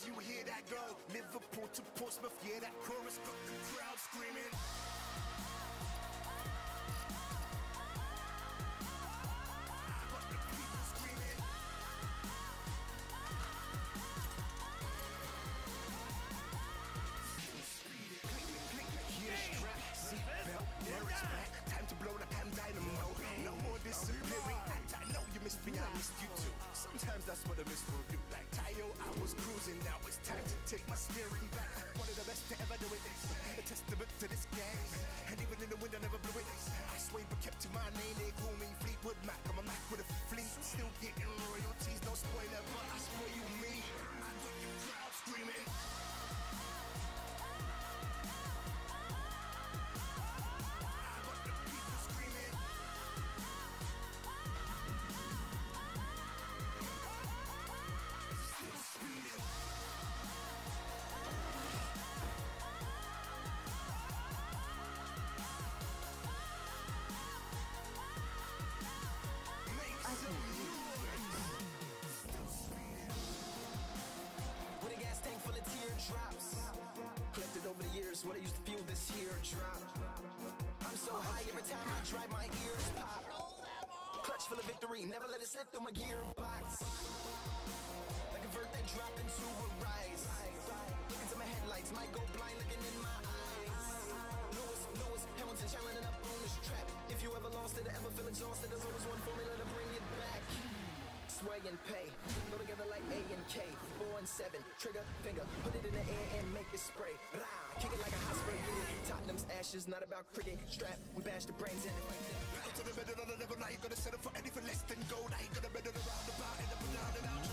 as you hear that go. Liverpool to Portsmouth, yeah, that chorus got the crowd screaming. Got the people screaming. Hear the strap, seatbelt, there it's back. Time to blow like I'm dynamo. No more disappearing act. I know you missed me, I missed you too. Sometimes that's what I miss will do. Like Tayo, I was cruising, now it's time to take my steering back. One of the best to ever do it. A testament to this game. And even in the wind, I never blew it. I swayed but kept to my name. They call me Fleetwood Mac. I'm a Mac with a fleet. Still getting royalties, no spoiler, but I spoil you me. I got the crowd screaming. With a gas tank full of teardrops, collected over the years what I used to feel this here drop. I'm so high every time I drive my ears pop. Clutch full of victory, never let it slip through my gearbox. Like a vert that dropped into a rise. Look into my headlights, might go blind looking in my eyes. Lewis, Hamilton challenging up on this trap. If you ever lost it or ever feel exhausted, there's always one formula to bring it back. Sway and pay, go together like A and K, 4 and 7, trigger, finger, put it in the air and make it spray. Rah, kick it like a hospital unit, Tottenham's ashes, not about cricket, strap, we bash the brains in it. Go to the middle of the level, now you gotta settle for anything less than gold. I ain't gonna better around about it, up and down and out.